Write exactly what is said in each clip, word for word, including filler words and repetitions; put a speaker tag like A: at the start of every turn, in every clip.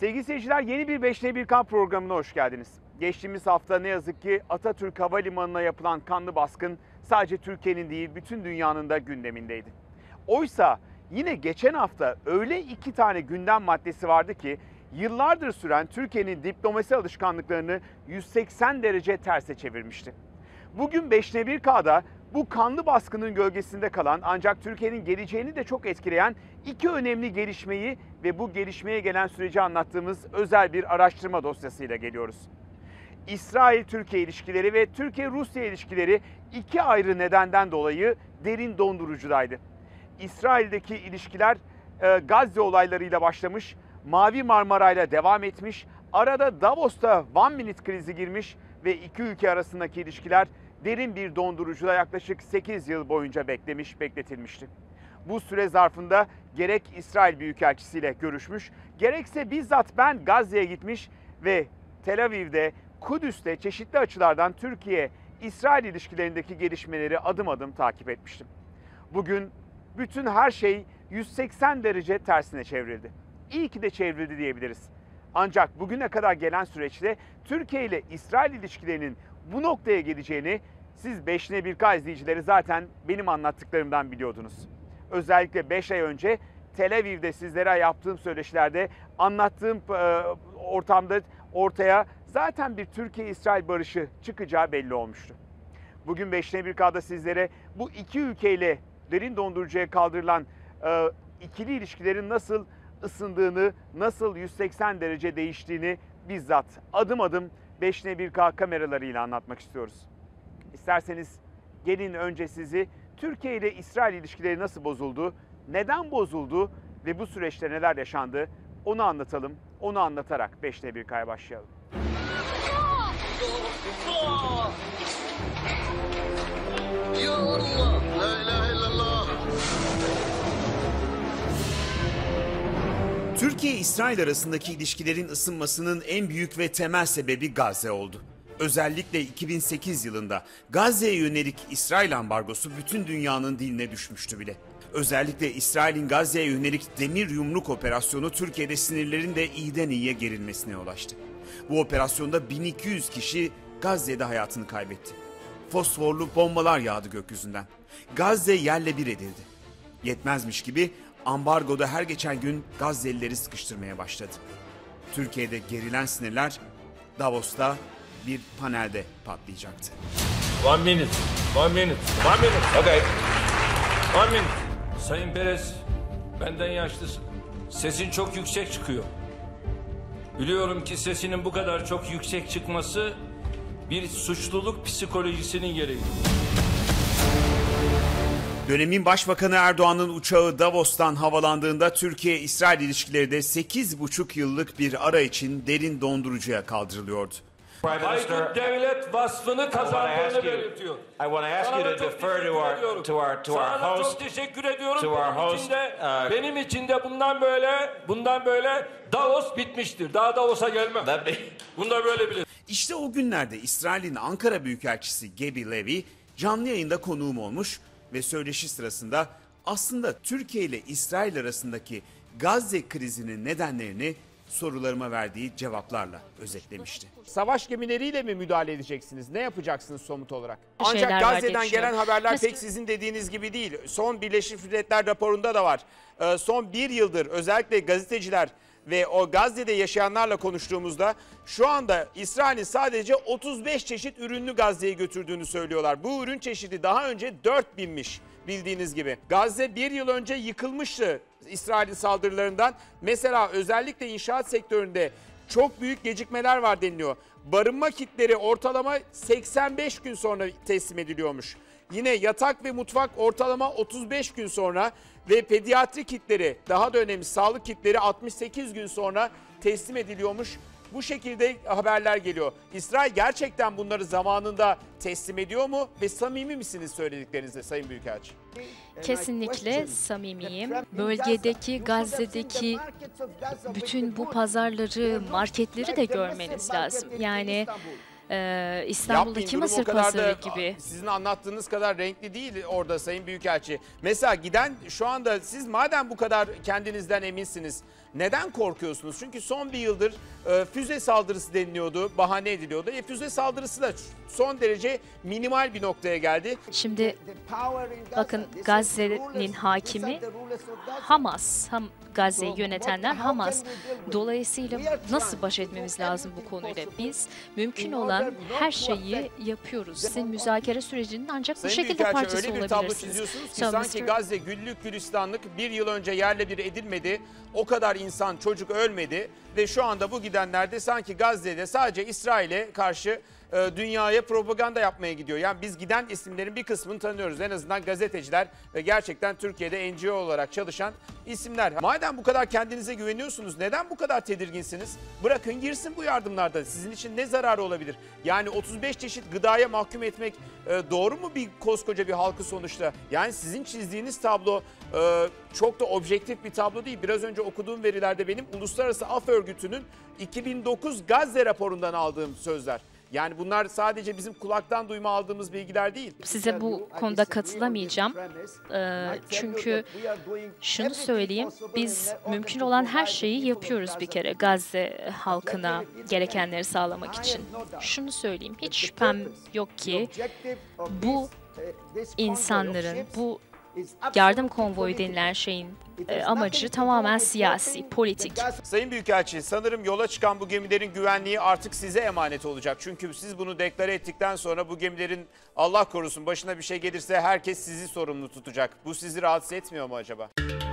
A: Sevgili seyirciler, yeni bir beş N bir K programına hoş geldiniz. Geçtiğimiz hafta ne yazık ki Atatürk Havalimanı'na yapılan kanlı baskın sadece Türkiye'nin değil bütün dünyanın da gündemindeydi. Oysa yine geçen hafta öyle iki tane gündem maddesi vardı ki yıllardır süren Türkiye'nin diplomasi alışkanlıklarını yüz seksen derece terse çevirmişti. Bugün beş N bir K'da bu kanlı baskının gölgesinde kalan ancak Türkiye'nin geleceğini de çok etkileyen iki önemli gelişmeyi ve bu gelişmeye gelen süreci anlattığımız özel bir araştırma dosyasıyla geliyoruz. İsrail-Türkiye ilişkileri ve Türkiye-Rusya ilişkileri iki ayrı nedenden dolayı derin dondurucudaydı. İsrail'deki ilişkiler e, Gazze olaylarıyla başlamış, Mavi Marmara'yla devam etmiş, arada Davos'ta One Minute krizi girmiş ve iki ülke arasındaki ilişkiler derin bir dondurucuda yaklaşık sekiz yıl boyunca beklemiş, bekletilmişti. Bu süre zarfında gerek İsrail Büyükelçisi ile görüşmüş, gerekse bizzat ben Gazze'ye gitmiş ve Tel Aviv'de, Kudüs'te çeşitli açılardan Türkiye-İsrail ilişkilerindeki gelişmeleri adım adım takip etmiştim. Bugün bütün her şey yüz seksen derece tersine çevrildi. İyi ki de çevrildi diyebiliriz. Ancak bugüne kadar gelen süreçte Türkiye ile İsrail ilişkilerinin bu noktaya geleceğini siz beş N bir K izleyicileri zaten benim anlattıklarımdan biliyordunuz. Özellikle beş ay önce Tel Aviv'de sizlere yaptığım söyleşilerde anlattığım ortamda ortaya zaten bir Türkiye-İsrail barışı çıkacağı belli olmuştu. Bugün beş N bir K'da sizlere bu iki ülkeyle derin dondurucuya kaldırılan e, ikili ilişkilerin nasıl ısındığını, nasıl yüz seksen derece değiştiğini bizzat adım adım beş N bir K kameralarıyla anlatmak istiyoruz. İsterseniz gelin önce sizi Türkiye ile İsrail ilişkileri nasıl bozuldu, neden bozuldu ve bu süreçte neler yaşandı onu anlatalım. Onu anlatarak beş N bir K'ya başlayalım.
B: Ya Allah, la ilahe illallah.
C: Türkiye-İsrail arasındaki ilişkilerin ısınmasının en büyük ve temel sebebi Gazze oldu. Özellikle iki bin sekiz yılında Gazze'ye yönelik İsrail ambargosu bütün dünyanın diline düşmüştü bile. Özellikle İsrail'in Gazze'ye yönelik demir yumruk operasyonu Türkiye'de sinirlerin de iyiden iyiye gerilmesine yol açtı. Bu operasyonda bin iki yüz kişi Gazze'de hayatını kaybetti. Fosforlu bombalar yağdı gökyüzünden. Gazze yerle bir edildi. Yetmezmiş gibi ambargoda her geçen gün Gazze'lileri sıkıştırmaya başladı. Türkiye'de gerilen sinirler Davos'ta bir panelde patlayacaktı.
D: One minute, one minute, one minute. Okay. One minute. Sayın Perez, benden yaşlısın. Sesin çok yüksek çıkıyor. Biliyorum ki sesinin bu kadar çok yüksek çıkması bir suçluluk psikolojisinin gereği.
C: Dönemin Başbakanı Erdoğan'ın uçağı Davos'tan havalandığında Türkiye-İsrail ilişkileri de sekiz buçuk yıllık bir ara için derin dondurucuya kaldırılıyordu.
D: Haydut devlet vasfını kazandığını belirtiyor.
E: I want to ask you to defer to our to our to our
D: Sana
E: host.
D: çok teşekkür ediyorum.
E: to our
D: Benim
E: host,
D: için de
E: uh,
D: benim için de bundan böyle bundan böyle Davos bitmiştir. Daha Davos'a gelmem.
E: Let me.
D: Bunu da böyle bilin.
C: İşte o günlerde İsrail'in Ankara Büyükelçisi Gaby Levy canlı yayında konuğum olmuş ve söyleşi sırasında aslında Türkiye ile İsrail arasındaki Gazze krizinin nedenlerini sorularıma verdiği cevaplarla özetlemişti.
A: Savaş gemileriyle mi müdahale edeceksiniz? Ne yapacaksınız somut olarak?
F: Şeyler
A: Ancak
F: var
A: Gazze'den
F: diye
A: gelen
F: düşünüyorum.
A: haberler
F: Mesela-
A: pek sizin dediğiniz gibi değil. Son Birleşmiş Milletler raporunda da var. Ee, Son bir yıldır özellikle gazeteciler ve o Gazze'de yaşayanlarla konuştuğumuzda şu anda İsrail'in sadece otuz beş çeşit ürünlü Gazze'ye götürdüğünü söylüyorlar. Bu ürün çeşidi daha önce dört binmiş bildiğiniz gibi. Gazze bir yıl önce yıkılmıştı İsrail'in saldırılarından. Mesela özellikle inşaat sektöründe çok büyük gecikmeler var deniliyor. Barınma kitleri ortalama seksen beş gün sonra teslim ediliyormuş. Yine yatak ve mutfak ortalama otuz beş gün sonra ve pediatri kitleri, daha da önemli sağlık kitleri altmış sekiz gün sonra teslim ediliyormuş. Bu şekilde haberler geliyor. İsrail gerçekten bunları zamanında teslim ediyor mu ve samimi misiniz söylediklerinizde Sayın Büyükelçi?
F: Kesinlikle samimiyim. Bölgedeki, Gazze'deki bütün bu pazarları, marketleri de görmeniz lazım. Yani e, İstanbul'daki
A: Yapmayın,
F: Mısır
A: durum o kadar
F: pazarı
A: da
F: gibi.
A: sizin anlattığınız kadar renkli değil orada Sayın Büyükelçi. Mesela giden şu anda siz madem bu kadar kendinizden eminsiniz, Neden korkuyorsunuz? Çünkü son bir yıldır e, füze saldırısı deniliyordu, bahane ediliyordu. E, füze saldırısı da son derece minimal bir noktaya geldi.
F: Şimdi bakın, Gazze'nin hakimi Hamas. Ham Gazze'yi yönetenler Hamas. Dolayısıyla nasıl baş etmemiz lazım bu konuyla? Biz mümkün olan her şeyi yapıyoruz. Sizin müzakere sürecinin ancak bu
A: Sayın
F: şekilde
A: Büyükelçi,
F: parçası
A: öyle bir tablo
F: olabilirsiniz.
A: çiziyorsunuz ki
F: So,
A: sanki
F: mister
A: Gazze güllük gülistanlık, bir yıl önce yerle bir edilmedi. O kadar insan, çocuk ölmedi ve şu anda bu gidenler de sanki Gazze'de sadece İsrail'e karşı e, dünyaya propaganda yapmaya gidiyor. Yani biz giden isimlerin bir kısmını tanıyoruz. En azından gazeteciler ve gerçekten Türkiye'de N G O olarak çalışan isimler. Madem bu kadar kendinize güveniyorsunuz, neden bu kadar tedirginsiniz? Bırakın girsin bu yardımlarda. Sizin için ne zararı olabilir? Yani otuz beş çeşit gıdaya mahkum etmek e, doğru mu bir koskoca bir halkı sonuçta? Yani sizin çizdiğiniz tablo e, çok da objektif bir tablo değil. Biraz önce okuduğum verilerde benim Uluslararası Af Örgütü'nün iki bin dokuz Gazze raporundan aldığım sözler. Yani bunlar sadece bizim kulaktan duyma aldığımız bilgiler değil.
F: Size bu konuda katılamayacağım. Ee, çünkü şunu söyleyeyim, biz mümkün olan her şeyi yapıyoruz bir kere Gazze halkına gerekenleri sağlamak için. Şunu söyleyeyim, hiç şüphem yok ki bu insanların, bu yardım konvoyu denilen şeyin e, amacı tamamen siyasi, politik.
A: Sayın Büyükelçi, sanırım yola çıkan bu gemilerin güvenliği artık size emanet olacak. Çünkü siz bunu deklare ettikten sonra bu gemilerin Allah korusun başına bir şey gelirse herkes sizi sorumlu tutacak. Bu sizi rahatsız etmiyor mu acaba?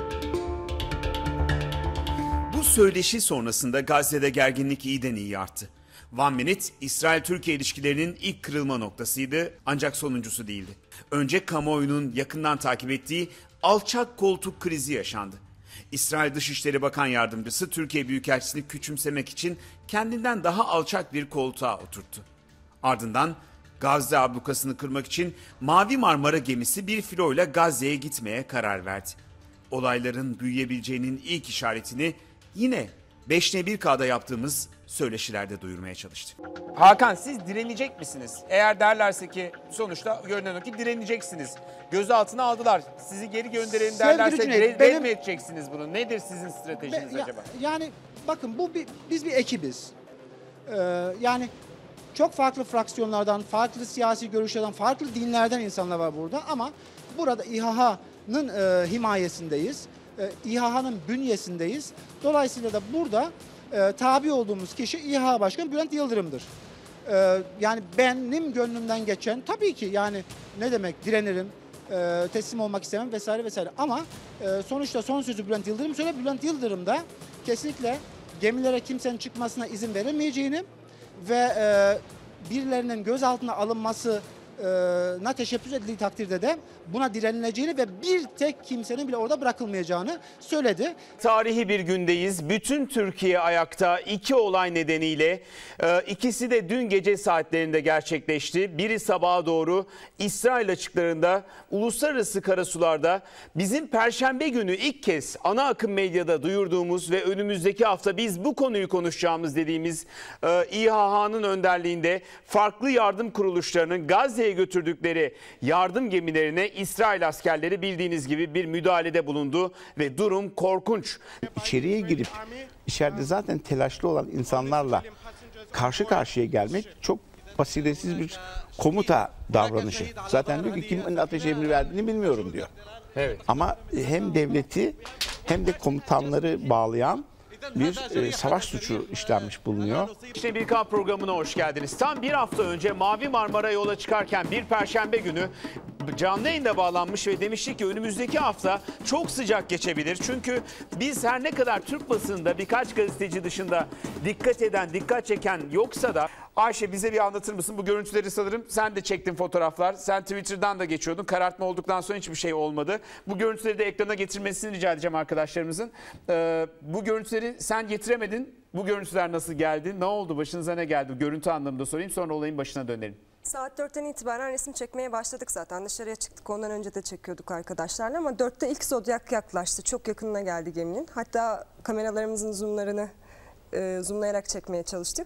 C: Bu söyleşi sonrasında Gazze'de gerginlik iyiden iyi arttı. One Minute, İsrail-Türkiye ilişkilerinin ilk kırılma noktasıydı ancak sonuncusu değildi. Önce kamuoyunun yakından takip ettiği alçak koltuk krizi yaşandı. İsrail Dışişleri Bakan Yardımcısı Türkiye Büyükelçisini küçümsemek için kendinden daha alçak bir koltuğa oturttu. Ardından Gazze ablukasını kırmak için Mavi Marmara gemisi bir filoyla Gazze'ye gitmeye karar verdi. Olayların büyüyebileceğinin ilk işaretini yine beş ne bir K'da yaptığımız söyleşilerde duyurmaya çalıştık.
A: Hakan, siz direnecek misiniz? Eğer derlerse ki sonuçta görünen o ki direneceksiniz. Gözaltına aldılar. Sizi geri gönderelim derlerse
G: Cüneyt,
A: dire-
G: benim-
A: red mi edeceksiniz bunu? Nedir sizin stratejiniz
G: Be- ya-
A: acaba?
G: Yani bakın, bu bir, biz bir ekibiz. Ee, yani çok farklı fraksiyonlardan, farklı siyasi görüşlerden, farklı dinlerden insanlar var burada ama burada İHA'nın e, himayesindeyiz. E, İHA'nın bünyesindeyiz. Dolayısıyla da burada e, tabi olduğumuz kişi İHA Başkanı Bülent Yıldırım'dır. E, yani benim gönlümden geçen tabii ki, yani ne demek, direnirim, e, teslim olmak istemem vesaire vesaire ama e, sonuçta son sözü Bülent Yıldırım söyle. Bülent Yıldırım da kesinlikle gemilere kimsenin çıkmasına izin veremeyeceğini ve e, birilerinin gözaltına alınması na teşebbüs edildiği takdirde de buna direnileceğini ve bir tek kimsenin bile orada bırakılmayacağını söyledi.
A: Tarihi bir gündeyiz. Bütün Türkiye ayakta iki olay nedeniyle. Ee, ikisi de dün gece saatlerinde gerçekleşti. Biri sabaha doğru İsrail açıklarında, uluslararası karasularda bizim Perşembe günü ilk kez ana akım medyada duyurduğumuz ve önümüzdeki hafta biz bu konuyu konuşacağımız dediğimiz e, İHA'nın önderliğinde farklı yardım kuruluşlarının Gazze'ye götürdükleri yardım gemilerine İsrail askerleri bildiğiniz gibi bir müdahalede bulundu ve durum korkunç.
H: İçeriye girip içeride zaten telaşlı olan insanlarla karşı karşıya gelmek çok basiretsiz bir komuta davranışı. Zaten diyor ki kimin ateş emri verdiğini bilmiyorum diyor.
A: Evet.
H: Ama hem devleti hem de komutanları bağlayan bir e, savaş suçu işlenmiş bulunuyor.
A: İşte bir K programına hoş geldiniz. Tam bir hafta önce Mavi Marmara yola çıkarken bir Perşembe günü canlı yayında bağlanmış ve demiştik ki önümüzdeki hafta çok sıcak geçebilir. Çünkü biz her ne kadar Türk basınında birkaç gazeteci dışında dikkat eden, dikkat çeken yoksa da Ayşe bize bir anlatır mısın? Bu görüntüleri sanırım sen de çektin fotoğraflar. Sen Twitter'dan da geçiyordun. Karartma olduktan sonra hiçbir şey olmadı. Bu görüntüleri de ekrana getirmesini rica edeceğim arkadaşlarımızın. Ee, bu görüntüleri sen getiremedin. Bu görüntüler nasıl geldi? Ne oldu? Başınıza ne geldi? Görüntü anlamında sorayım, sonra olayın başına dönelim.
I: Saat dörtten itibaren resim çekmeye başladık zaten. Dışarıya çıktık. Ondan önce de çekiyorduk arkadaşlarla ama dörtte ilk zodyak yaklaştı. Çok yakınına geldi geminin. Hatta kameralarımızın zoomlarını e, zoomlayarak çekmeye çalıştık.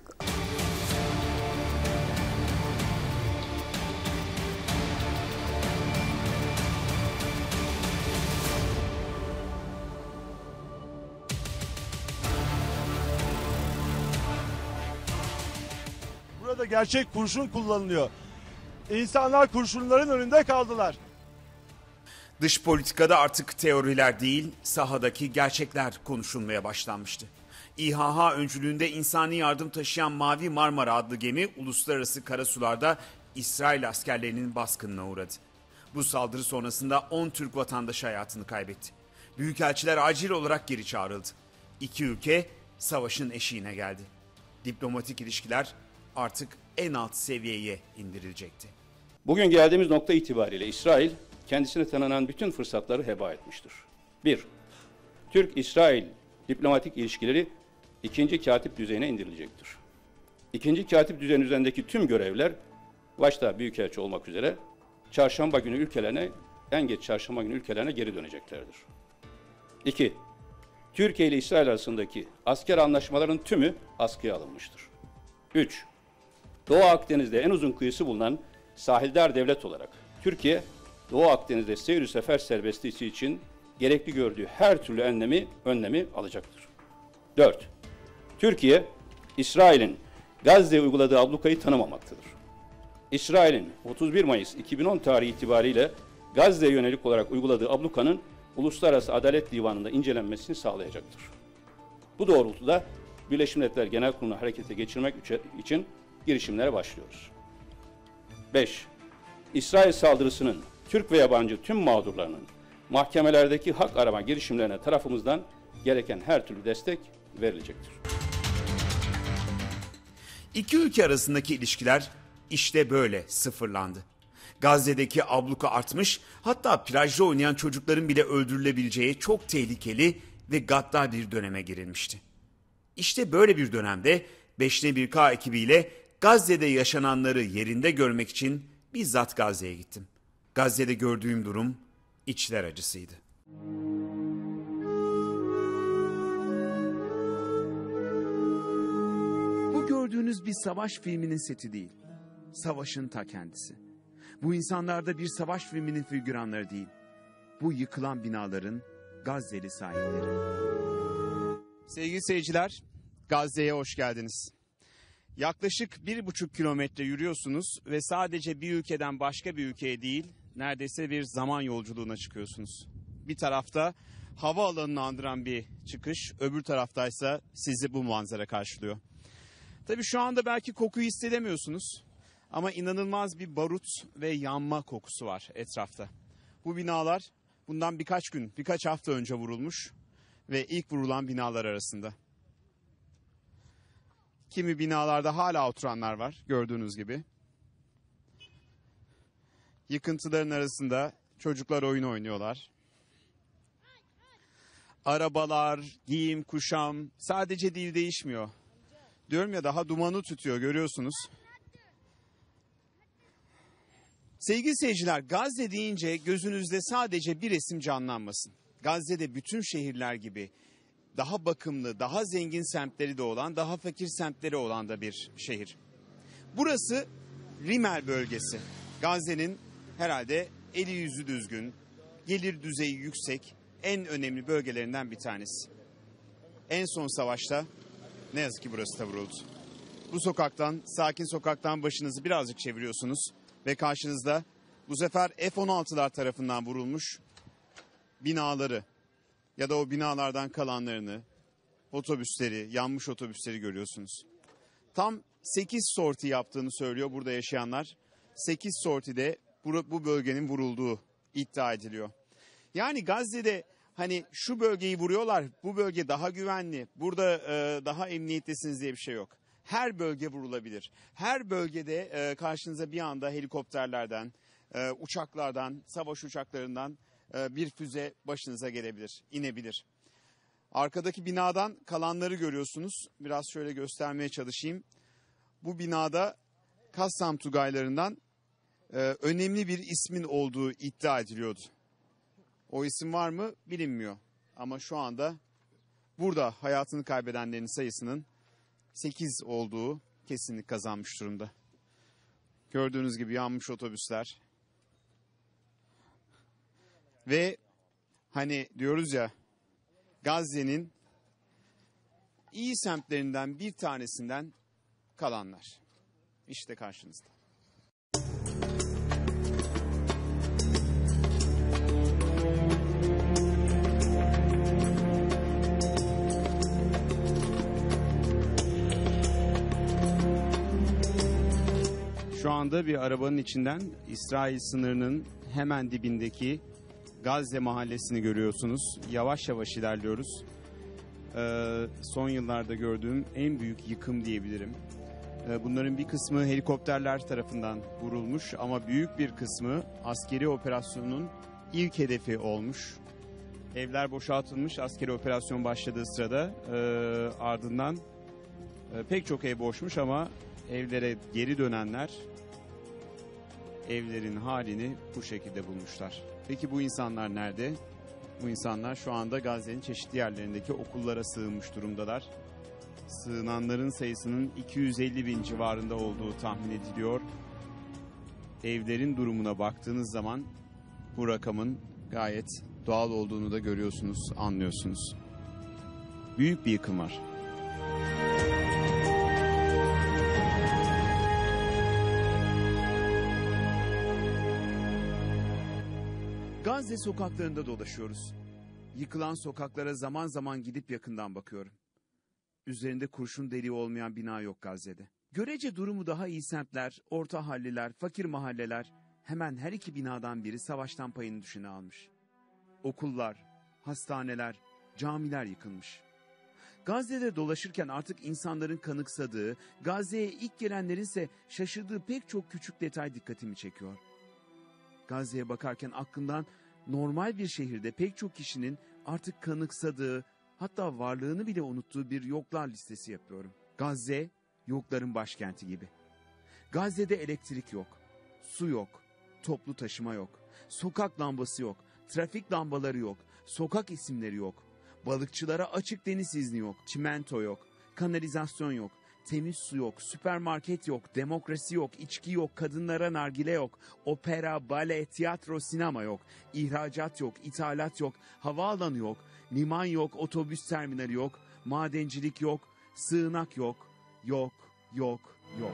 J: Burada gerçek kurşun kullanılıyor. İnsanlar kurşunların önünde kaldılar.
C: Dış politikada artık teoriler değil, sahadaki gerçekler konuşulmaya başlanmıştı. İHA öncülüğünde insani yardım taşıyan Mavi Marmara adlı gemi uluslararası karasularda İsrail askerlerinin baskınına uğradı. Bu saldırı sonrasında on Türk vatandaşı hayatını kaybetti. Büyükelçiler acil olarak geri çağrıldı. İki ülke savaşın eşiğine geldi. Diplomatik ilişkiler artık en alt seviyeye indirilecekti.
K: Bugün geldiğimiz nokta itibariyle İsrail kendisine tanınan bütün fırsatları heba etmiştir. Bir, Türk-İsrail diplomatik ilişkileri ikinci katip düzeyine indirilecektir. İkinci katip düzeyi üzerindeki tüm görevler, başta Büyükelçi olmak üzere, çarşamba günü ülkelerine, en geç çarşamba günü ülkelerine geri döneceklerdir. İki, Türkiye ile İsrail arasındaki asker anlaşmaların tümü askıya alınmıştır. Üç, Doğu Akdeniz'de en uzun kıyısı bulunan sahildar devlet olarak Türkiye, Doğu Akdeniz'de seyir sefer serbestliği için gerekli gördüğü her türlü önlemi, önlemi alacaktır. Dört, Türkiye, İsrail'in Gazze'ye uyguladığı ablukayı tanımamaktadır. İsrail'in otuz bir Mayıs iki bin on tarihi itibariyle Gazze'ye yönelik olarak uyguladığı ablukanın Uluslararası Adalet Divanı'nda incelenmesini sağlayacaktır. Bu doğrultuda Birleşmiş Milletler Genel Kurulu'nu harekete geçirmek için girişimlere başlıyoruz. Beş, İsrail saldırısının Türk ve yabancı tüm mağdurlarının mahkemelerdeki hak arama girişimlerine tarafımızdan gereken her türlü destek verilecektir.
C: İki ülke arasındaki ilişkiler işte böyle sıfırlandı. Gazze'deki abluka artmış, hatta plajda oynayan çocukların bile öldürülebileceği çok tehlikeli ve gaddar bir döneme girilmişti. İşte böyle bir dönemde beşte bir K ekibiyle Gazze'de yaşananları yerinde görmek için bizzat Gazze'ye gittim. Gazze'de gördüğüm durum içler acısıydı. Bu gördüğünüz bir savaş filminin seti değil. Savaşın ta kendisi. Bu insanlar da bir savaş filminin figüranları değil. Bu yıkılan binaların Gazze'li sahipleri. Sevgili seyirciler, Gazze'ye hoş geldiniz. Yaklaşık bir buçuk kilometre yürüyorsunuz ve sadece bir ülkeden başka bir ülkeye değil, neredeyse bir zaman yolculuğuna çıkıyorsunuz. Bir tarafta havaalanını andıran bir çıkış, öbür taraftaysa sizi bu manzara karşılıyor. Tabii şu anda belki kokuyu hissedemiyorsunuz ama inanılmaz bir barut ve yanma kokusu var etrafta. Bu binalar bundan birkaç gün, birkaç hafta önce vurulmuş ve ilk vurulan binalar arasında. Kimi binalarda hala oturanlar var gördüğünüz gibi. Yıkıntıların arasında çocuklar oyun oynuyorlar. Arabalar, giyim, kuşam sadece dil değişmiyor. Diyorum ya, daha dumanı tutuyor, görüyorsunuz. Sevgili seyirciler, Gazze deyince gözünüzde sadece bir resim canlanmasın. Gazze'de bütün şehirler gibi daha bakımlı, daha zengin semtleri de olan, daha fakir semtleri olan da bir şehir. Burası Rimel bölgesi. Gazze'nin herhalde eli yüzü düzgün, gelir düzeyi yüksek, en önemli bölgelerinden bir tanesi. En son savaşta ne yazık ki burası da vuruldu. Bu sokaktan, sakin sokaktan başınızı birazcık çeviriyorsunuz ve karşınızda bu sefer F on altılar tarafından vurulmuş binaları ya da o binalardan kalanlarını, otobüsleri, yanmış otobüsleri görüyorsunuz. Tam sekiz sorti yaptığını söylüyor burada yaşayanlar. sekiz sortide bu, bu bölgenin vurulduğu iddia ediliyor. Yani Gazze'de hani şu bölgeyi vuruyorlar, bu bölge daha güvenli, burada e, daha emniyettesiniz diye bir şey yok. Her bölge vurulabilir. Her bölgede e, karşınıza bir anda helikopterlerden, e, uçaklardan, savaş uçaklarından e, bir füze başınıza gelebilir, inebilir. Arkadaki binadan kalanları görüyorsunuz. Biraz şöyle göstermeye çalışayım. Bu binada Kassam Tugaylarından e, önemli bir ismin olduğu iddia ediliyordu. O isim var mı bilinmiyor. Ama şu anda burada hayatını kaybedenlerin sayısının sekiz olduğu kesinlik kazanmış durumda. Gördüğünüz gibi yanmış otobüsler. Ve hani diyoruz ya, Gazze'nin iyi semtlerinden bir tanesinden kalanlar.
A: işte karşınızda. Şu anda bir arabanın içinden İsrail sınırının hemen dibindeki Gazze mahallesini görüyorsunuz. Yavaş yavaş ilerliyoruz. Ee, son yıllarda gördüğüm en büyük yıkım diyebilirim. Ee, bunların bir kısmı helikopterler tarafından vurulmuş ama büyük bir kısmı askeri operasyonun ilk hedefi olmuş. Evler boşaltılmış askeri operasyon başladığı sırada, e, ardından e, pek çok ev boşmuş ama evlere geri dönenler evlerin halini bu şekilde bulmuşlar. Peki bu insanlar nerede? Bu insanlar şu anda Gazze'nin çeşitli yerlerindeki okullara sığınmış durumdalar. Sığınanların sayısının iki yüz elli bin civarında olduğu tahmin ediliyor. Evlerin durumuna baktığınız zaman bu rakamın gayet doğal olduğunu da görüyorsunuz, anlıyorsunuz. Büyük bir yıkım var. Gazze sokaklarında dolaşıyoruz. Yıkılan sokaklara zaman zaman gidip yakından bakıyorum. Üzerinde kurşun deliği olmayan bina yok Gazze'de. Görece durumu daha iyi semtler, orta halliler, fakir mahalleler, hemen her iki binadan biri savaştan payını düşene almış. Okullar, hastaneler, camiler yıkılmış. Gazze'de dolaşırken artık insanların kanıksadığı, Gazze'ye ilk gelenlerin ise şaşırdığı pek çok küçük detay dikkatimi çekiyor. Gazze'ye bakarken aklımdan normal bir şehirde pek çok kişinin artık kanıksadığı, hatta varlığını bile unuttuğu bir yoklar listesi yapıyorum. Gazze, yokların başkenti gibi. Gazze'de elektrik yok, su yok, toplu taşıma yok, sokak lambası yok, trafik lambaları yok, sokak isimleri yok, balıkçılara açık deniz izni yok, çimento yok, kanalizasyon yok, temiz su yok, süpermarket yok, demokrasi yok, içki yok, kadınlara nargile yok, opera, bale, tiyatro, sinema yok, ihracat yok, ithalat yok, havaalanı yok, liman yok, otobüs terminali yok, madencilik yok, sığınak yok, yok, yok, yok.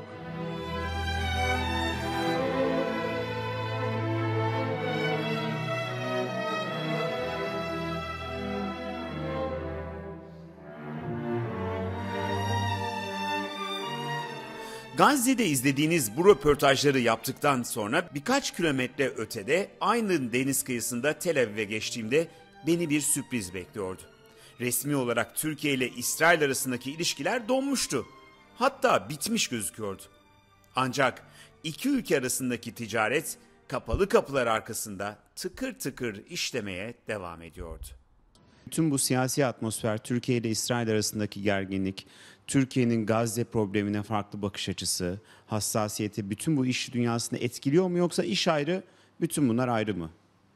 A: Gazze'de izlediğiniz bu röportajları yaptıktan sonra birkaç kilometre ötede aynı deniz kıyısında Tel Aviv'e geçtiğimde beni bir sürpriz bekliyordu. Resmi olarak Türkiye ile İsrail arasındaki ilişkiler donmuştu. Hatta bitmiş gözüküyordu. Ancak iki ülke arasındaki ticaret kapalı kapılar arkasında tıkır tıkır işlemeye devam ediyordu. Bütün bu siyasi atmosfer, Türkiye ile İsrail arasındaki gerginlik, Türkiye'nin Gazze problemine farklı bakış açısı, hassasiyeti bütün bu iş dünyasını etkiliyor mu, yoksa iş ayrı, bütün bunlar ayrı mı?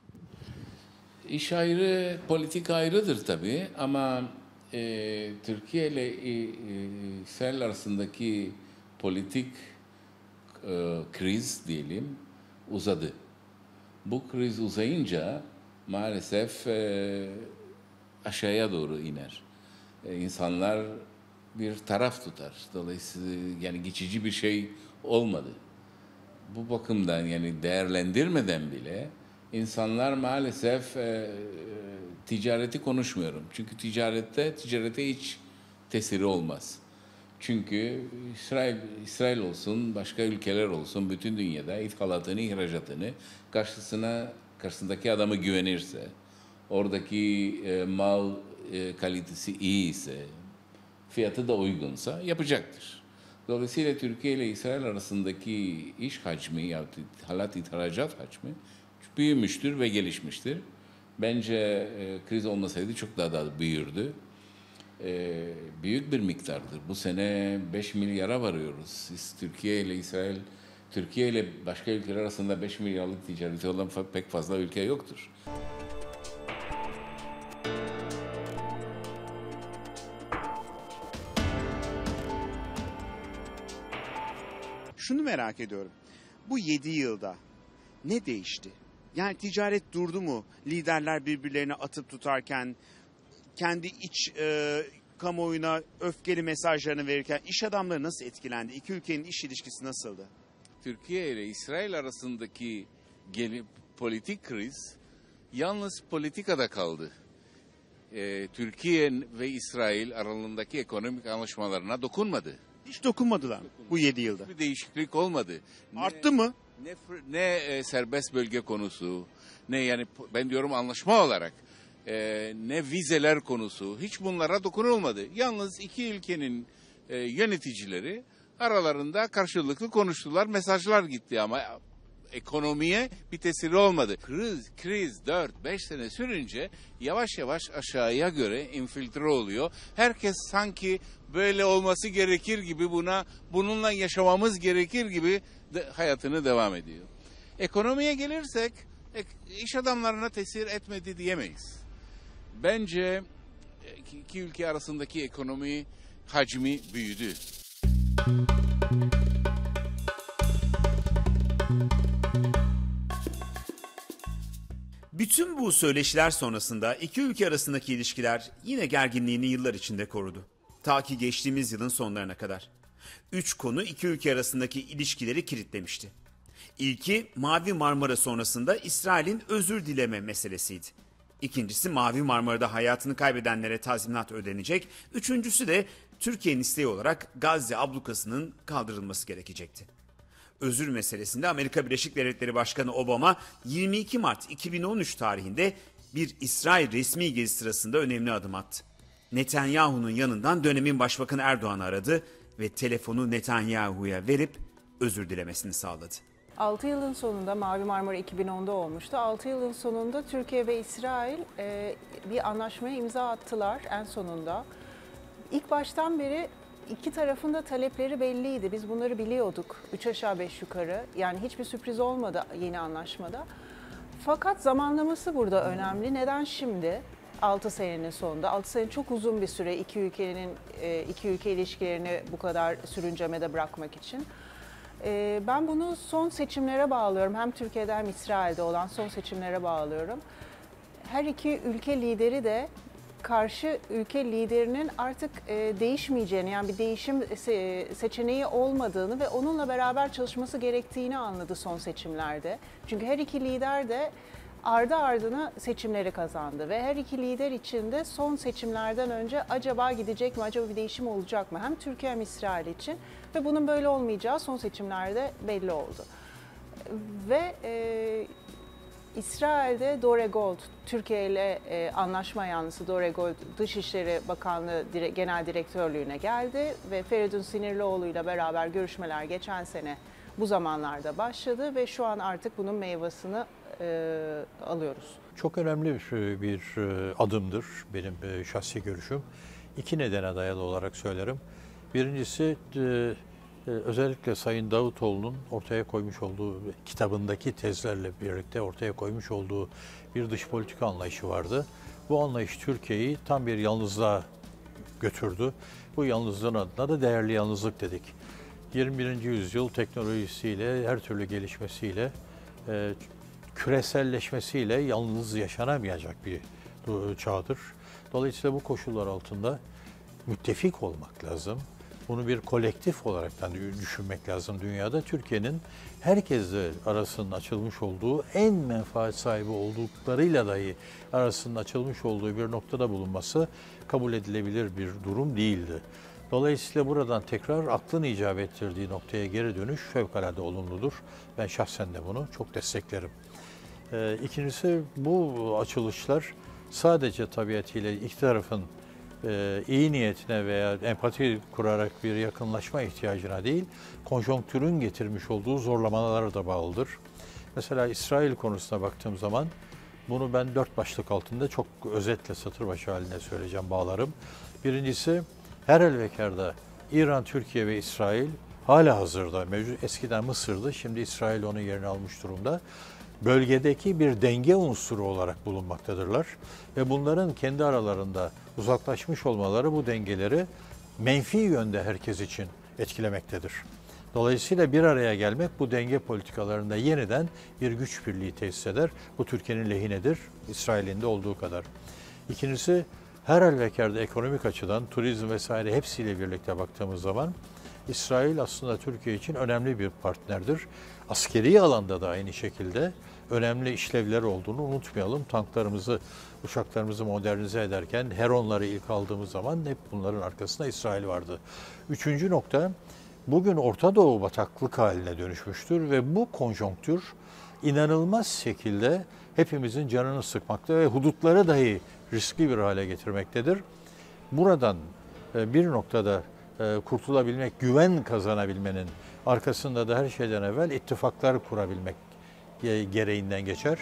L: İş ayrı, politik ayrıdır tabii ama e, Türkiye ile e, e, İsrail arasındaki politik e, kriz diyelim uzadı. Bu kriz uzayınca maalesef e, aşağıya doğru iner. E, insanlar bir taraf tutar. Dolayısıyla yani geçici bir şey olmadı. Bu bakımdan yani değerlendirmeden bile insanlar maalesef e, ticareti konuşmuyorum. Çünkü ticarette ticarete hiç tesiri olmaz. Çünkü İsrail İsrail olsun, başka ülkeler olsun bütün dünyada ithalatını, ihracatını karşısına karşısındaki adamı güvenirse, oradaki e, mal e, kalitesi iyi ise, fiyatı da uygunsa yapacaktır. Dolayısıyla Türkiye ile İsrail arasındaki iş hacmi ya halat ihracat hacmi büyümüştür ve gelişmiştir. Bence e, kriz olmasaydı çok daha da büyürdü. E, büyük bir miktardır. Bu sene beş milyara varıyoruz. Biz Türkiye ile İsrail, Türkiye ile başka ülkeler arasında beş milyarlık ticareti olan pek fazla ülke yoktur.
A: Şunu merak ediyorum. Bu yedi yılda ne değişti? Yani ticaret durdu mu? Liderler birbirlerine atıp tutarken, kendi iç e,
C: kamuoyuna öfkeli mesajlarını verirken iş adamları nasıl etkilendi? İki ülkenin iş ilişkisi nasıldı?
L: Türkiye ile İsrail arasındaki gel- politik kriz yalnız politikada kaldı. Ee, Türkiye ve İsrail arasındaki ekonomik anlaşmalarına dokunmadı.
C: Hiç dokunmadılar bu yedi yılda.
L: Bir değişiklik olmadı.
C: Arttı mı?
L: Ne, ne e, serbest bölge konusu, ne yani ben diyorum anlaşma olarak, e, ne vizeler konusu, hiç bunlara dokunulmadı. Yalnız iki ülkenin e, yöneticileri aralarında karşılıklı konuştular, mesajlar gitti ama ekonomiye bir tesiri olmadı. Kriz, kriz dört beş sene sürünce yavaş yavaş aşağıya göre infiltre oluyor. Herkes sanki böyle olması gerekir gibi, buna bununla yaşamamız gerekir gibi de, hayatını devam ediyor. Ekonomiye gelirsek iş adamlarına tesir etmedi diyemeyiz. Bence iki ülke arasındaki ekonomi hacmi büyüdü.
C: Bütün bu söyleşiler sonrasında iki ülke arasındaki ilişkiler yine gerginliğini yıllar içinde korudu. Ta ki geçtiğimiz yılın sonlarına kadar. Üç konu iki ülke arasındaki ilişkileri kilitlemişti. İlki Mavi Marmara sonrasında İsrail'in özür dileme meselesiydi. İkincisi Mavi Marmara'da hayatını kaybedenlere tazminat ödenecek. Üçüncüsü de Türkiye'nin isteği olarak Gazze ablukasının kaldırılması gerekecekti. Özür meselesinde Amerika Birleşik Devletleri Başkanı Obama yirmi iki Mart iki bin on üç tarihinde bir İsrail resmi gezi sırasında önemli adım attı. Netanyahu'nun yanından dönemin Başbakanı Erdoğan'ı aradı ve telefonu Netanyahu'ya verip özür dilemesini sağladı.
M: altı yılın sonunda, Mavi Marmara iki bin onda olmuştu. altı yılın sonunda Türkiye ve İsrail e, bir anlaşmaya imza attılar en sonunda. İlk baştan beri iki tarafın da talepleri belliydi. Biz bunları biliyorduk. Üç aşağı beş yukarı. Yani hiçbir sürpriz olmadı yeni anlaşmada. Fakat zamanlaması burada önemli. Neden şimdi? altı senenin sonunda. altı sene çok uzun bir süre iki ülkenin iki ülke ilişkilerini bu kadar sürüncemede bırakmak için. Ben bunu son seçimlere bağlıyorum. Hem Türkiye'de hem İsrail'de olan son seçimlere bağlıyorum. Her iki ülke lideri de karşı ülke liderinin artık değişmeyeceğini, yani bir değişim seçeneği olmadığını ve onunla beraber çalışması gerektiğini anladı son seçimlerde. Çünkü her iki lider de ardı ardına seçimleri kazandı ve her iki lider için de son seçimlerden önce acaba gidecek mi, acaba bir değişim olacak mı? Hem Türkiye hem İsrail için ve bunun böyle olmayacağı son seçimlerde belli oldu. Ve e, İsrail'de Dore Gold, Türkiye ile e, anlaşma yanlısı Dore Gold Dışişleri Bakanlığı Dire, Genel Direktörlüğü'ne geldi ve Feridun Sinirlioğlu ile beraber görüşmeler geçen sene bu zamanlarda başladı ve şu an artık bunun meyvasını e, alıyoruz.
N: Çok önemli bir, bir adımdır benim şahsi görüşüm. İki nedene dayalı olarak söylerim. Birincisi özellikle Sayın Davutoğlu'nun ortaya koymuş olduğu, kitabındaki tezlerle birlikte ortaya koymuş olduğu bir dış politika anlayışı vardı. Bu anlayış Türkiye'yi tam bir yalnızlığa götürdü. Bu yalnızlığın adına da değerli yalnızlık dedik. yirmi birinci yüzyıl teknolojisiyle, her türlü gelişmesiyle, e, küreselleşmesiyle yalnız yaşanamayacak bir çağdır. Dolayısıyla bu koşullar altında müttefik olmak lazım. Bunu bir kolektif olarak düşünmek lazım dünyada. Türkiye'nin herkesle arasının açılmış olduğu, en menfaat sahibi olduklarıyla dahi arasının açılmış olduğu bir noktada bulunması kabul edilebilir bir durum değildi. Dolayısıyla buradan tekrar aklın icap ettirdiği noktaya geri dönüş fevkalade olumludur. Ben şahsen de bunu çok desteklerim. Ee, ikincisi, bu açılışlar sadece tabiatıyla iki tarafın e, iyi niyetine veya empati kurarak bir yakınlaşma ihtiyacına değil, konjonktürün getirmiş olduğu zorlamalara da bağlıdır. Mesela İsrail konusuna baktığım zaman bunu ben dört başlık altında çok özetle satır başı haline söyleyeceğim, bağlarım. Birincisi, her halükarda İran, Türkiye ve İsrail hala hazırda, mevcut, eskiden Mısır'dı, şimdi İsrail onun yerini almış durumda. Bölgedeki bir denge unsuru olarak bulunmaktadırlar ve bunların kendi aralarında uzaklaşmış olmaları bu dengeleri menfi yönde herkes için etkilemektedir. Dolayısıyla bir araya gelmek bu denge politikalarında yeniden bir güç birliği tesis eder. Bu Türkiye'nin lehinedir, İsrail'in de olduğu kadar. İkincisi, Her halükarda ekonomik açıdan, turizm vesaire hepsiyle birlikte baktığımız zaman İsrail aslında Türkiye için önemli bir partnerdir. Askeri alanda da aynı şekilde önemli işlevler olduğunu unutmayalım. Tanklarımızı, uçaklarımızı modernize ederken Heronları ilk aldığımız zaman hep bunların arkasında İsrail vardı. Üçüncü nokta, bugün Orta Doğu bataklık haline dönüşmüştür ve bu konjonktür inanılmaz şekilde hepimizin canını sıkmakta ve hudutları dahi riskli bir hale getirmektedir. Buradan bir noktada kurtulabilmek, güven kazanabilmenin arkasında da her şeyden evvel ittifaklar kurabilmek gereğinden geçer.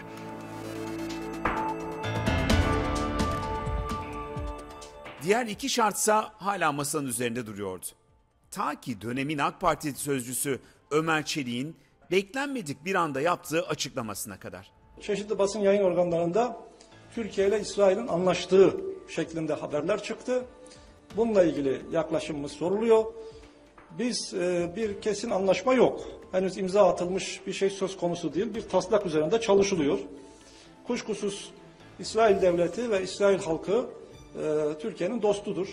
C: Diğer iki şartsa hala masanın üzerinde duruyordu. Ta ki dönemin AK Parti sözcüsü Ömer Çelik'in beklenmedik bir anda yaptığı açıklamasına kadar.
O: Çeşitli basın yayın organlarında Türkiye ile İsrail'in anlaştığı şeklinde haberler çıktı. Bununla ilgili yaklaşımımız soruluyor. Biz e, bir kesin anlaşma yok. Henüz imza atılmış bir şey söz konusu değil. Bir taslak üzerinde çalışılıyor. Kuşkusuz İsrail devleti ve İsrail halkı e, Türkiye'nin dostudur.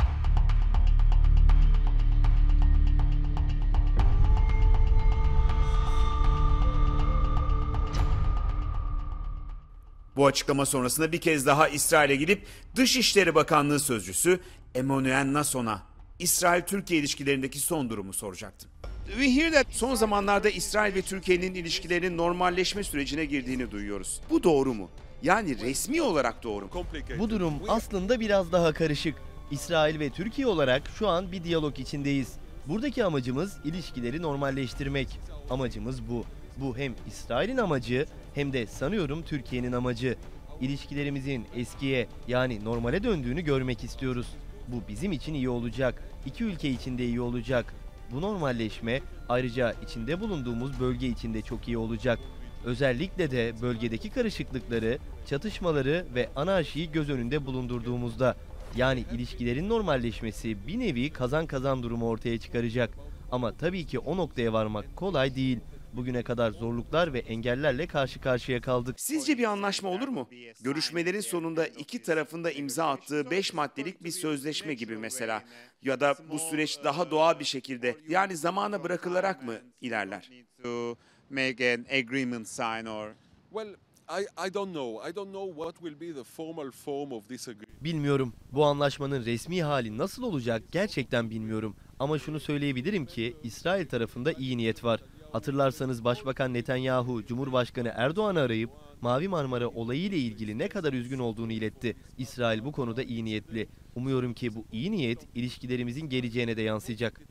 C: Bu açıklama sonrasında bir kez daha İsrail'e gidip Dışişleri Bakanlığı Sözcüsü Emmanuel Nasson'a İsrail-Türkiye ilişkilerindeki son durumu soracaktım. We hear that son zamanlarda İsrail ve Türkiye'nin ilişkilerinin normalleşme sürecine girdiğini duyuyoruz. Bu doğru mu? Yani resmi olarak doğru mu?
P: Bu durum aslında biraz daha karışık. İsrail ve Türkiye olarak şu an bir diyalog içindeyiz. Buradaki amacımız ilişkileri normalleştirmek. Amacımız bu. Bu hem İsrail'in amacı hem de sanıyorum Türkiye'nin amacı. İlişkilerimizin eskiye yani normale döndüğünü görmek istiyoruz. Bu bizim için iyi olacak. İki ülke için de iyi olacak. Bu normalleşme ayrıca içinde bulunduğumuz bölge için de çok iyi olacak. Özellikle de bölgedeki karışıklıkları, çatışmaları ve anarşiyi göz önünde bulundurduğumuzda. Yani ilişkilerin normalleşmesi bir nevi kazan kazan durumu ortaya çıkaracak. Ama tabii ki o noktaya varmak kolay değil. Bugüne kadar zorluklar ve engellerle karşı karşıya kaldık.
C: Sizce bir anlaşma olur mu? Görüşmelerin sonunda iki tarafın da imza attığı beş maddelik bir sözleşme gibi mesela. Ya da bu süreç daha doğal bir şekilde yani zamana bırakılarak mı ilerler? To make an agreement sign or
P: Bilmiyorum. Bu anlaşmanın resmi hali nasıl olacak gerçekten bilmiyorum. Ama şunu söyleyebilirim ki İsrail tarafında iyi niyet var. Hatırlarsanız Başbakan Netanyahu, Cumhurbaşkanı Erdoğan'ı arayıp Mavi Marmara olayı ile ilgili ne kadar üzgün olduğunu iletti. İsrail bu konuda iyi niyetli. Umuyorum ki bu iyi niyet ilişkilerimizin geleceğine de yansıyacak.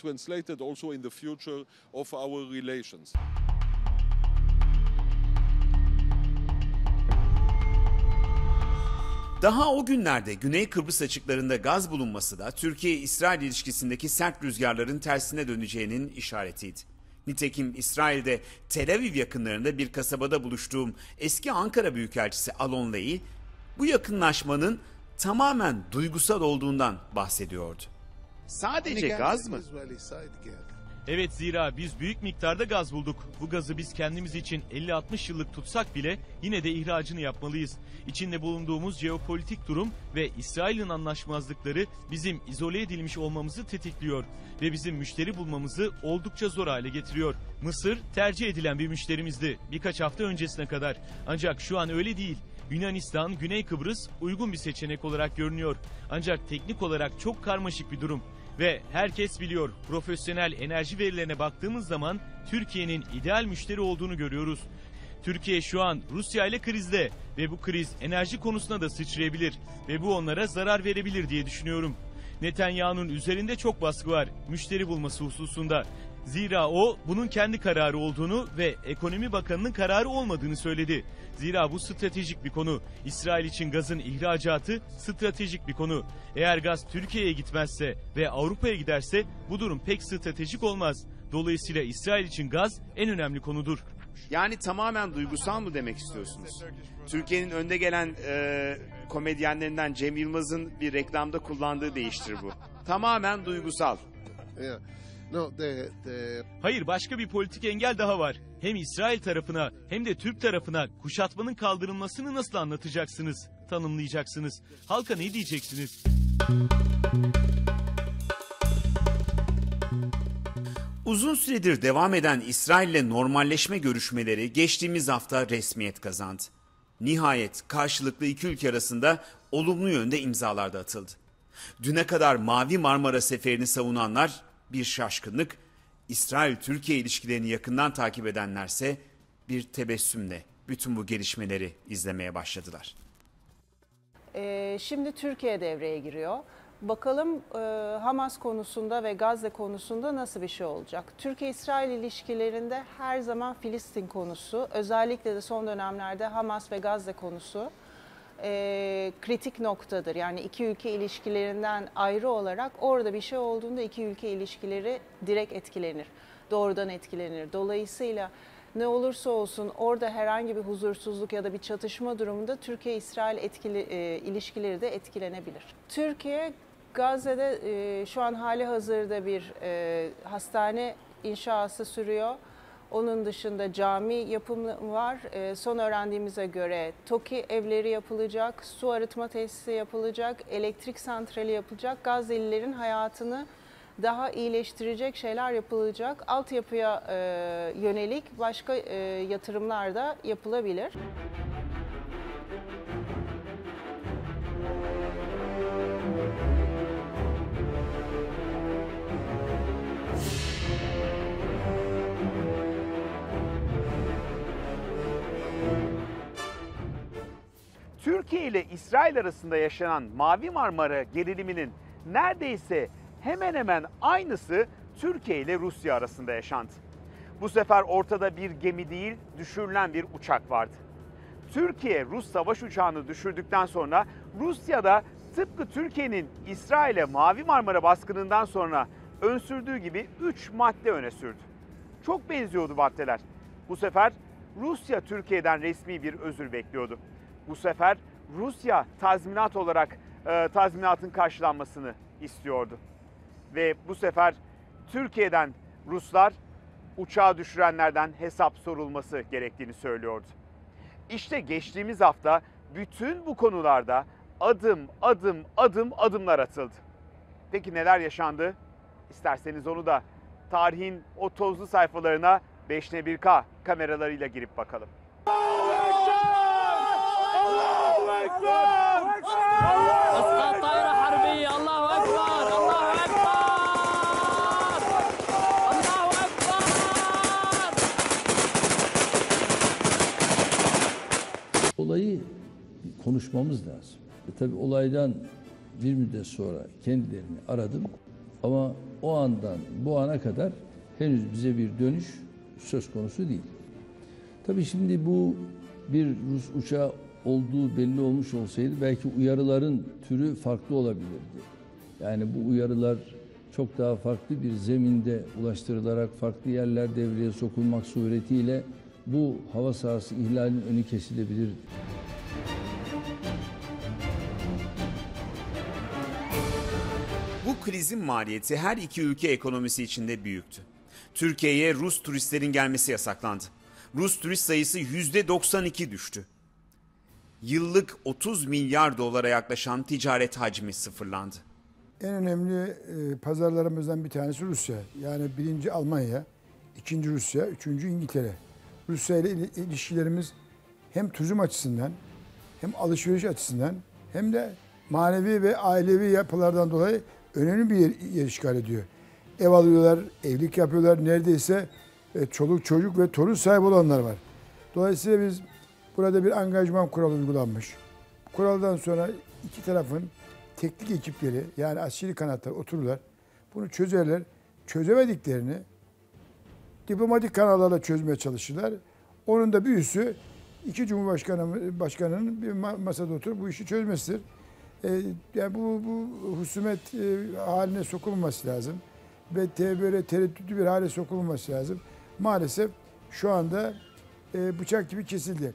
C: Daha o günlerde Güney Kıbrıs açıklarında gaz bulunması da Türkiye-İsrail ilişkisindeki sert rüzgarların tersine döneceğinin işaretiydi. Nitekim İsrail'de Tel Aviv yakınlarında bir kasabada buluştuğum eski Ankara Büyükelçisi Alon Ley, bu yakınlaşmanın tamamen duygusal olduğundan bahsediyordu. Sadece gaz mı?
Q: Evet, zira biz büyük miktarda gaz bulduk. Bu gazı biz kendimiz için elli altmış yıllık tutsak bile yine de ihracını yapmalıyız. İçinde bulunduğumuz jeopolitik durum ve İsrail'in anlaşmazlıkları bizim izole edilmiş olmamızı tetikliyor ve bizim müşteri bulmamızı oldukça zor hale getiriyor. Mısır tercih edilen bir müşterimizdi birkaç hafta öncesine kadar. Ancak şu an öyle değil. Yunanistan, Güney Kıbrıs uygun bir seçenek olarak görünüyor. Ancak teknik olarak çok karmaşık bir durum. Ve herkes biliyor, profesyonel enerji verilerine baktığımız zaman Türkiye'nin ideal müşteri olduğunu görüyoruz. Türkiye şu an Rusya ile krizde ve bu kriz enerji konusuna da sıçrayabilir ve bu onlara zarar verebilir diye düşünüyorum. Netanyahu'nun üzerinde çok baskı var müşteri bulması hususunda. Zira o bunun kendi kararı olduğunu ve Ekonomi Bakanı'nın kararı olmadığını söyledi. Zira bu stratejik bir konu. İsrail için gazın ihracatı stratejik bir konu. Eğer gaz Türkiye'ye gitmezse ve Avrupa'ya giderse bu durum pek stratejik olmaz. Dolayısıyla İsrail için gaz en önemli konudur.
C: Yani tamamen duygusal mı demek istiyorsunuz? Türkiye'nin önde gelen e, komedyenlerinden Cem Yılmaz'ın bir reklamda kullandığı deyiştir bu. Tamamen duygusal.
B: Yeah. No, the, the...
Q: Hayır, başka bir politik engel daha var. Hem İsrail tarafına hem de Türk tarafına kuşatmanın kaldırılmasını nasıl anlatacaksınız? tanımlayacaksınız? Halka ne diyeceksiniz?
C: Uzun süredir devam eden İsrail'le normalleşme görüşmeleri geçtiğimiz hafta resmiyet kazandı. Nihayet karşılıklı iki ülke arasında olumlu yönde imzalar da atıldı. Düne kadar Mavi Marmara seferini savunanlar bir şaşkınlık, İsrail-Türkiye ilişkilerini yakından takip edenlerse bir tebessümle bütün bu gelişmeleri izlemeye başladılar.
M: Ee, şimdi Türkiye devreye giriyor. Bakalım e, Hamas konusunda ve Gazze konusunda nasıl bir şey olacak? Türkiye-İsrail ilişkilerinde her zaman Filistin konusu, özellikle de son dönemlerde Hamas ve Gazze konusu e, kritik noktadır. Yani iki ülke ilişkilerinden ayrı olarak orada bir şey olduğunda iki ülke ilişkileri direkt etkilenir, doğrudan etkilenir. Dolayısıyla ne olursa olsun orada herhangi bir huzursuzluk ya da bir çatışma durumunda Türkiye-İsrail etkili, e, ilişkileri de etkilenebilir. Türkiye Gazze'de e, şu an hali hazırda bir e, hastane inşası sürüyor. Onun dışında cami yapımı var. E, son öğrendiğimize göre TOKİ evleri yapılacak, su arıtma tesisi yapılacak, elektrik santrali yapılacak. Gazze'lilerin hayatını daha iyileştirecek şeyler yapılacak. Altyapıya e, yönelik başka e, yatırımlar da yapılabilir.
A: Türkiye ile İsrail arasında yaşanan Mavi Marmara geriliminin neredeyse hemen hemen aynısı Türkiye ile Rusya arasında yaşandı. Bu sefer ortada bir gemi değil, düşürülen bir uçak vardı. Türkiye Rus savaş uçağını düşürdükten sonra Rusya da tıpkı Türkiye'nin İsrail'e Mavi Marmara baskınından sonra ön sürdüğü gibi üç madde öne sürdü. Çok benziyordu maddeler. Bu sefer Rusya Türkiye'den resmi bir özür bekliyordu. Bu sefer Rusya tazminat olarak e, tazminatın karşılanmasını istiyordu. Ve bu sefer Türkiye'den Ruslar uçağı düşürenlerden hesap sorulması gerektiğini söylüyordu. İşte geçtiğimiz hafta bütün bu konularda adım adım adım adımlar atıldı. Peki neler yaşandı? İsterseniz onu da tarihin o tozlu sayfalarına beş ne bir K kameralarıyla girip bakalım.
R: Olayı konuşmamız lazım. E tabii olaydan bir müddet sonra kendilerini aradım ama o andan bu ana kadar henüz bize bir dönüş söz konusu değil. Tabii şimdi bu bir Rus uçağı olduğu belli olmuş olsaydı belki uyarıların türü farklı olabilirdi. Yani bu uyarılar çok daha farklı bir zeminde ulaştırılarak farklı yerler devreye sokulmak suretiyle bu hava sahası ihlalinin önü kesilebilirdi.
C: Bu krizin maliyeti her iki ülke ekonomisi için de büyüktü. Türkiye'ye Rus turistlerin gelmesi yasaklandı. Rus turist sayısı yüzde doksan iki düştü. Yıllık otuz milyar dolara yaklaşan ticaret hacmi sıfırlandı.
S: En önemli e, pazarlarımızdan bir tanesi Rusya. Yani birinci Almanya, ikinci Rusya, üçüncü İngiltere. Rusya ile ilişkilerimiz hem turizm açısından hem alışveriş açısından hem de manevi ve ailevi yapılardan dolayı önemli bir yer, yer işgal ediyor. Ev alıyorlar, evlilik yapıyorlar. Neredeyse e, çoluk çocuk ve torun sahibi olanlar var. Dolayısıyla biz burada bir angajman kuralı uygulanmış. Kuraldan sonra iki tarafın teknik ekipleri yani askeri kanatlar otururlar. Bunu çözerler. Çözemediklerini diplomatik kanallarla çözmeye çalışırlar. Onun da bir üssü iki Cumhurbaşkanı başkanının bir masada oturup bu işi çözmesidir. Ee, yani bu, bu husumet e, haline sokulmaması lazım. Ve te, böyle tereddütlü bir hale sokulmaması lazım. Maalesef şu anda e, bıçak gibi kesildi.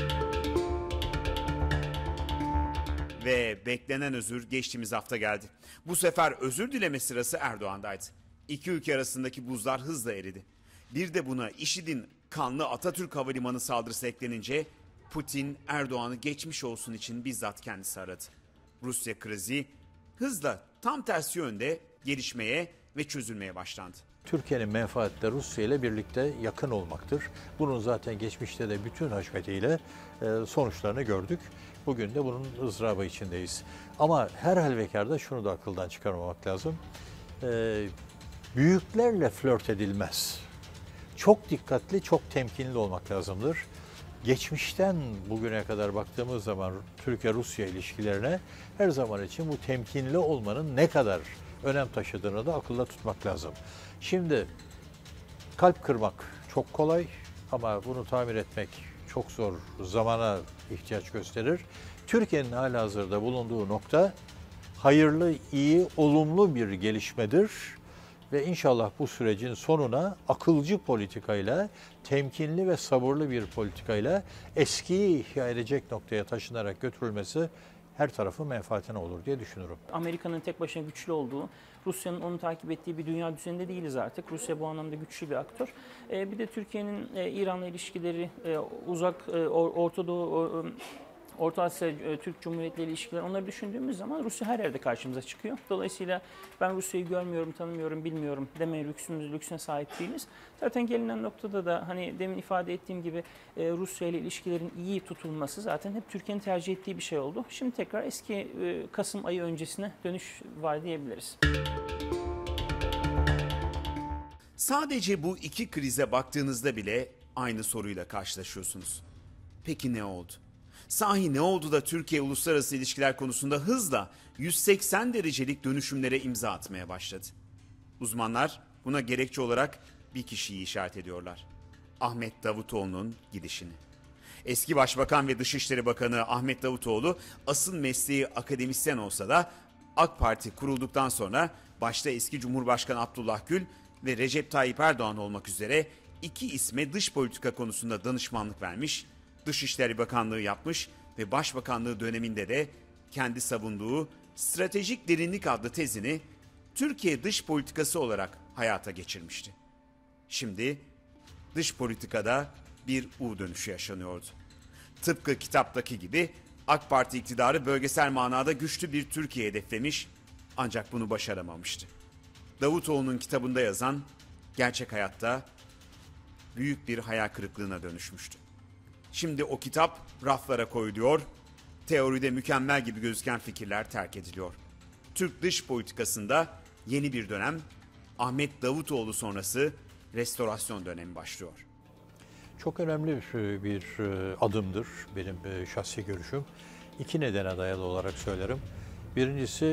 C: Ve beklenen özür geçtiğimiz hafta geldi. Bu sefer özür dileme sırası Erdoğan'daydı. İki ülke arasındaki buzlar hızla eridi. Bir de buna IŞİD'in kanlı Atatürk Havalimanı saldırısı eklenince Putin Erdoğan'ı geçmiş olsun için bizzat kendisi aradı. Rusya krizi hızla tam tersi yönde gelişmeye ve çözülmeye başlandı.
N: Türkiye'nin menfaati de Rusya ile birlikte yakın olmaktır. Bunun zaten geçmişte de bütün haşmetiyle sonuçlarını gördük. Bugün de bunun ızdırabı içindeyiz. Ama her halükarda şunu da akıldan çıkarmamak lazım. Büyüklerle flört edilmez. Çok dikkatli, çok temkinli olmak lazımdır. Geçmişten bugüne kadar baktığımız zaman Türkiye-Rusya ilişkilerine her zaman için bu temkinli olmanın ne kadar önem taşıdığını da akılda tutmak lazım. Şimdi kalp kırmak çok kolay ama bunu tamir etmek çok zor, zamana ihtiyaç gösterir. Türkiye'nin halihazırda bulunduğu nokta hayırlı, iyi, olumlu bir gelişmedir. Ve inşallah bu sürecin sonuna akılcı politikayla, temkinli ve sabırlı bir politikayla eskiyi ihya edecek noktaya taşınarak götürülmesi her tarafın menfaatine olur diye düşünüyorum.
T: Amerika'nın tek başına güçlü olduğu, Rusya'nın onu takip ettiği bir dünya düzeninde değiliz artık. Rusya bu anlamda güçlü bir aktör. Bir de Türkiye'nin İran'la ilişkileri, uzak Orta Doğu, Orta Asya, Türk Cumhuriyeti ile ilişkiler, onları düşündüğümüz zaman Rusya her yerde karşımıza çıkıyor. Dolayısıyla ben Rusya'yı görmüyorum, tanımıyorum, bilmiyorum demeye lüksümüz, lüksüne sahip değiliz. Zaten gelinen noktada da hani demin ifade ettiğim gibi Rusya ile ilişkilerin iyi tutulması zaten hep Türkiye'nin tercih ettiği bir şey oldu. Şimdi tekrar eski Kasım ayı öncesine dönüş var diyebiliriz.
C: Sadece bu iki krize baktığınızda bile aynı soruyla karşılaşıyorsunuz. Peki ne oldu? Sahi ne oldu da Türkiye uluslararası ilişkiler konusunda hızla yüz seksen derecelik dönüşümlere imza atmaya başladı? Uzmanlar buna gerekçe olarak bir kişiyi işaret ediyorlar. Ahmet Davutoğlu'nun gidişini. Eski Başbakan ve Dışişleri Bakanı Ahmet Davutoğlu asıl mesleği akademisyen olsa da AK Parti kurulduktan sonra başta eski Cumhurbaşkanı Abdullah Gül ve Recep Tayyip Erdoğan olmak üzere iki isme dış politika konusunda danışmanlık vermiş, Dışişleri Bakanlığı yapmış ve Başbakanlığı döneminde de kendi savunduğu Stratejik Derinlik adlı tezini Türkiye dış politikası olarak hayata geçirmişti. Şimdi dış politikada bir U dönüşü yaşanıyordu. Tıpkı kitaptaki gibi AK Parti iktidarı bölgesel manada güçlü bir Türkiye hedeflemiş ancak bunu başaramamıştı. Davutoğlu'nun kitabında yazan gerçek hayatta büyük bir hayal kırıklığına dönüşmüştü. Şimdi o kitap raflara koyuluyor, teoride mükemmel gibi gözüken fikirler terk ediliyor. Türk dış politikasında yeni bir dönem, Ahmet Davutoğlu sonrası restorasyon dönemi başlıyor.
N: Çok önemli bir adımdır benim şahsi görüşüm. İki nedene dayalı olarak söylerim. Birincisi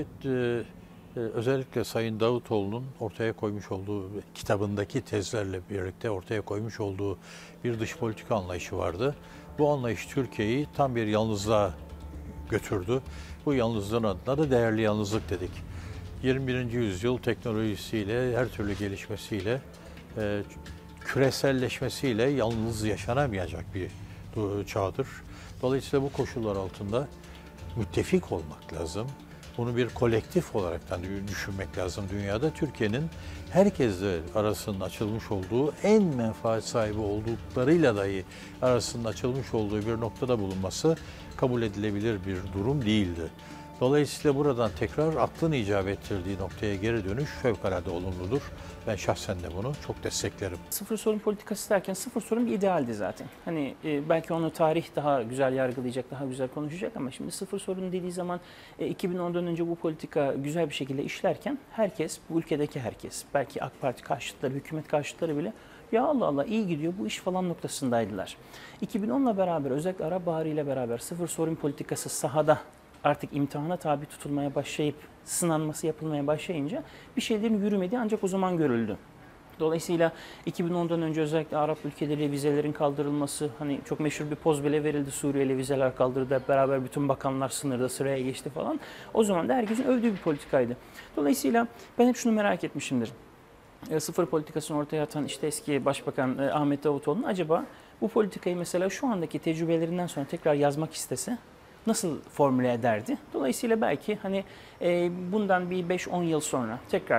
N: özellikle Sayın Davutoğlu'nun ortaya koymuş olduğu, kitabındaki tezlerle birlikte ortaya koymuş olduğu bir dış politika anlayışı vardı. Bu anlayış Türkiye'yi tam bir yalnızlığa götürdü. Bu yalnızlığın adına da değerli yalnızlık dedik. yirmi birinci yüzyıl teknolojisiyle, her türlü gelişmesiyle, e, küreselleşmesiyle yalnız yaşanamayacak bir çağdır. Dolayısıyla bu koşullar altında müttefik olmak lazım. Bunu bir kolektif olaraktan düşünmek lazım dünyada. Türkiye'nin herkesle arasının açılmış olduğu, en menfaat sahibi olduklarıyla dahi arasının açılmış olduğu bir noktada bulunması kabul edilebilir bir durum değildi. Dolayısıyla buradan tekrar aklın icap ettirdiği noktaya geri dönüş fevkalade olumludur. Ben şahsen de bunu çok desteklerim.
T: Sıfır sorun politikası derken sıfır sorun bir idealdi zaten. Hani e, belki onu tarih daha güzel yargılayacak, daha güzel konuşacak ama şimdi sıfır sorun dediği zaman e, iki bin ondan önce bu politika güzel bir şekilde işlerken herkes, bu ülkedeki herkes, belki AK Parti karşıtları, hükümet karşıtları bile ya Allah Allah iyi gidiyor bu iş falan noktasındaydılar. iki bin onla beraber özellikle Arap Baharı ile beraber sıfır sorun politikası sahada artık imtihana tabi tutulmaya başlayıp sınanması yapılmaya başlayınca bir şeylerin yürümediği ancak o zaman görüldü. Dolayısıyla iki bin ondan önce özellikle Arap ülkeleriyle vizelerin kaldırılması, hani çok meşhur bir poz bile verildi, Suriye'yle vizeler kaldırıldı, hep beraber bütün bakanlar sınırda sıraya geçti falan. O zaman da herkesin övdüğü bir politikaydı. Dolayısıyla ben hep şunu merak etmişimdir. E, sıfır politikasını ortaya atan işte eski Başbakan e, Ahmet Davutoğlu'nun acaba bu politikayı mesela şu andaki tecrübelerinden sonra tekrar yazmak istese nasıl formüle ederdi? Dolayısıyla belki hani e, bundan bir beş on yıl sonra tekrar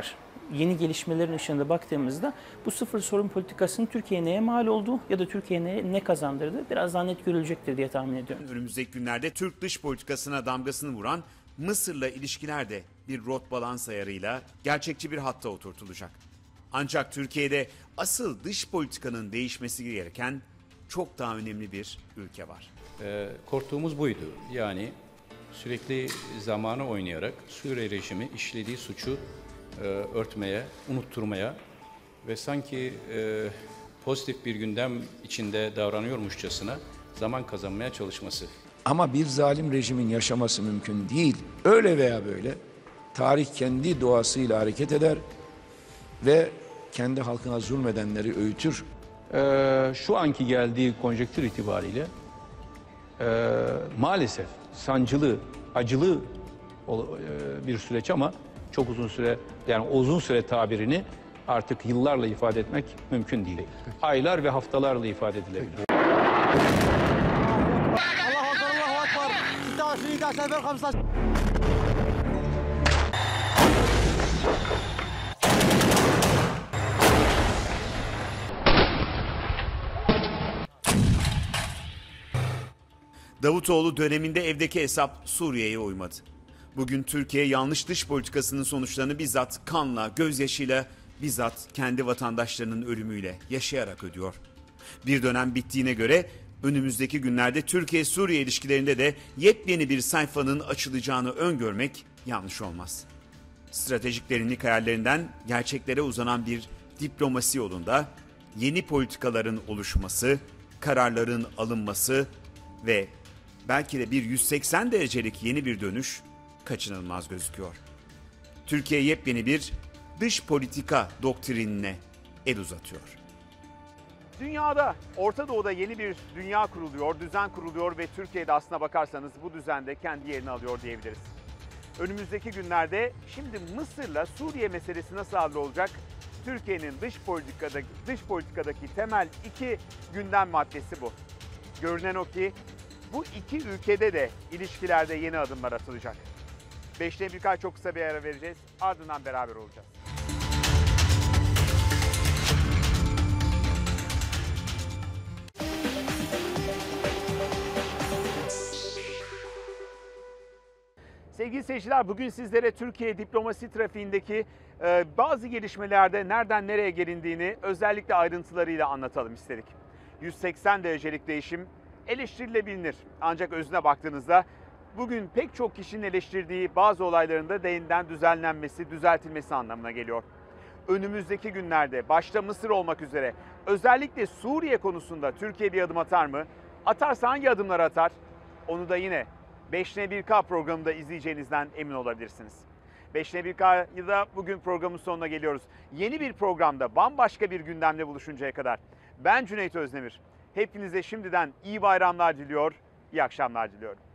T: yeni gelişmelerin ışığında baktığımızda bu sıfır sorun politikasının Türkiye'ye neye mal olduğu ya da Türkiye'ye ne kazandırdığı biraz daha net görülecektir diye tahmin ediyorum.
C: Önümüzdeki günlerde Türk dış politikasına damgasını vuran Mısır'la ilişkiler de bir rot balans ayarıyla gerçekçi bir hatta oturtulacak. Ancak Türkiye'de asıl dış politikanın değişmesi gereken çok daha önemli bir ülke var.
K: Ee, korktuğumuz buydu. Yani sürekli zamanı oynayarak Suriye rejimi işlediği suçu e, örtmeye, unutturmaya ve sanki e, pozitif bir gündem içinde davranıyormuşçasına zaman kazanmaya çalışması.
U: Ama bir zalim rejimin yaşaması mümkün değil. Öyle veya böyle tarih kendi doğasıyla hareket eder ve kendi halkına zulmedenleri öğütür.
V: Ee, şu anki geldiği konjektür itibariyle e, maalesef sancılı, acılı e, bir süreç ama çok uzun süre, yani uzun süre tabirini artık yıllarla ifade etmek mümkün değil. Aylar ve haftalarla ifade edilebilir.
C: Davutoğlu döneminde evdeki hesap Suriye'ye uymadı. Bugün Türkiye yanlış dış politikasının sonuçlarını bizzat kanla, gözyaşıyla, bizzat kendi vatandaşlarının ölümüyle yaşayarak ödüyor. Bir dönem bittiğine göre önümüzdeki günlerde Türkiye-Suriye ilişkilerinde de yepyeni bir sayfanın açılacağını öngörmek yanlış olmaz. Stratejik derinlik hayallerinden gerçeklere uzanan bir diplomasi yolunda yeni politikaların oluşması, kararların alınması ve belki de bir yüz seksen derecelik yeni bir dönüş kaçınılmaz gözüküyor. Türkiye yepyeni bir dış politika doktrinine el uzatıyor.
A: Dünyada, Orta Doğu'da yeni bir dünya kuruluyor, düzen kuruluyor ve Türkiye'de aslına bakarsanız bu düzende kendi yerini alıyor diyebiliriz. Önümüzdeki günlerde şimdi Mısır'la Suriye meselesi nasıl hallolacak? Türkiye'nin dış politikadaki, dış politikadaki temel iki gündem maddesi bu. Görünen o ki bu iki ülkede de ilişkilerde yeni adımlar atılacak. Beşte birkaç çok kısa bir ara vereceğiz. Ardından beraber olacağız. Sevgili seyirciler, bugün sizlere Türkiye diplomasi trafiğindeki e, bazı gelişmelerde nereden nereye gelindiğini özellikle ayrıntılarıyla anlatalım istedik. yüz seksen derecelik değişim eleştirilebilir. Ancak özüne baktığınızda bugün pek çok kişinin eleştirdiği bazı olayların da yeniden düzenlenmesi, düzeltilmesi anlamına geliyor. Önümüzdeki günlerde başta Mısır olmak üzere özellikle Suriye konusunda Türkiye bir adım atar mı? Atarsa hangi adımları atar? Onu da yine beş N bir K programında izleyeceğinizden emin olabilirsiniz. beş N bir K'da bugün programın sonuna geliyoruz. Yeni bir programda bambaşka bir gündemle buluşuncaya kadar ben Cüneyt Özdemir. Hepinize şimdiden iyi bayramlar diliyor, iyi akşamlar diliyorum.